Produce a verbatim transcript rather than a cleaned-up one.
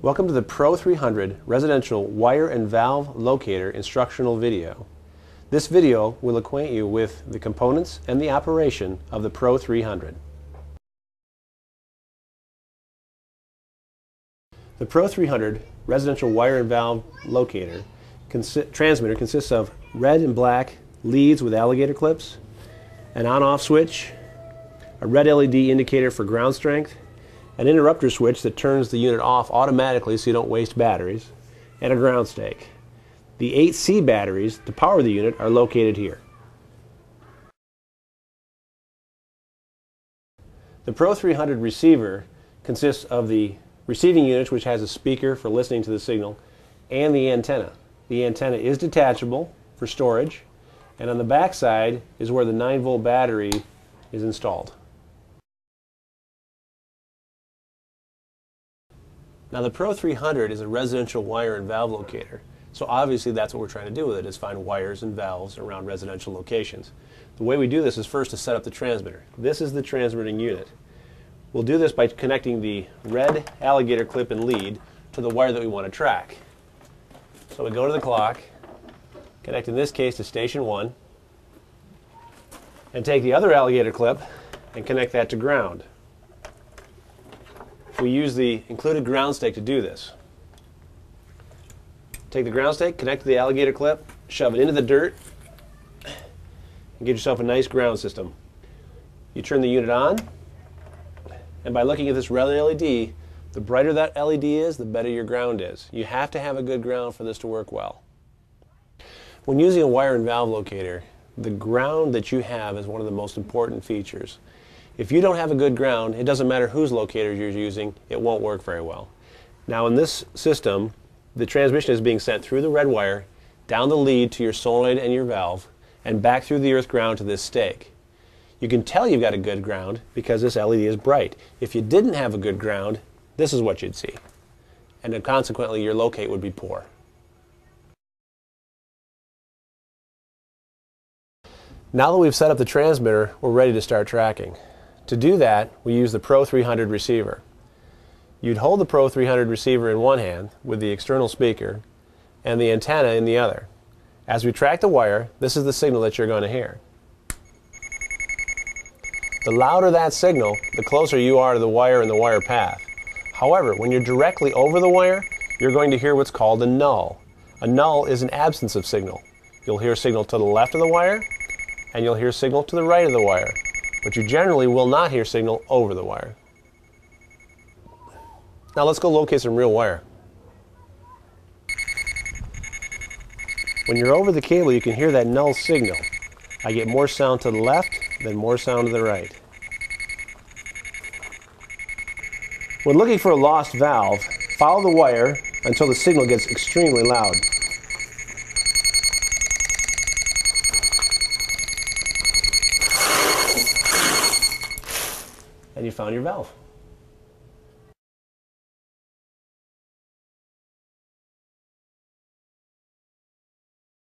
Welcome to the Pro three hundred residential wire and valve locator instructional video. This video will acquaint you with the components and the operation of the Pro three hundred. The Pro three hundred residential wire and valve locator consi transmitter consists of red and black leads with alligator clips, an on-off switch, a red L E D indicator for ground strength, an interrupter switch that turns the unit off automatically so you don't waste batteries, and a ground stake. The eight C batteries to power the unit are located here. The Pro three hundred receiver consists of the receiving unit, which has a speaker for listening to the signal, and the antenna. The antenna is detachable for storage, and on the back side is where the nine volt battery is installed. Now the Pro three hundred is a residential wire and valve locator, so obviously that's what we're trying to do with it, is find wires and valves around residential locations. The way we do this is first to set up the transmitter. This is the transmitting unit. We'll do this by connecting the red alligator clip and lead to the wire that we want to track. So we go to the clock, connect in this case to station one, and take the other alligator clip and connect that to ground. We use the included ground stake to do this. Take the ground stake, connect to the alligator clip, shove it into the dirt, and get yourself a nice ground system. You turn the unit on, and by looking at this red L E D, the brighter that L E D is, the better your ground is. You have to have a good ground for this to work well. When using a wire and valve locator, the ground that you have is one of the most important features. If you don't have a good ground, it doesn't matter whose locator you're using, it won't work very well. Now in this system, the transmission is being sent through the red wire, down the lead to your solenoid and your valve, and back through the earth ground to this stake. You can tell you've got a good ground because this L E D is bright. If you didn't have a good ground, this is what you'd see. And then consequently your locate would be poor. Now that we've set up the transmitter, we're ready to start tracking. To do that, we use the Pro three hundred receiver. You'd hold the Pro three hundred receiver in one hand with the external speaker and the antenna in the other. As we track the wire, this is the signal that you're going to hear. The louder that signal, the closer you are to the wire and the wire path. However, when you're directly over the wire, you're going to hear what's called a null. A null is an absence of signal. You'll hear signal to the left of the wire, and you'll hear signal to the right of the wire. But you generally will not hear signal over the wire. Now let's go locate some real wire. When you're over the cable, you can hear that null signal. I get more sound to the left, then more sound to the right. When looking for a lost valve, follow the wire until the signal gets extremely loud. And you found your valve.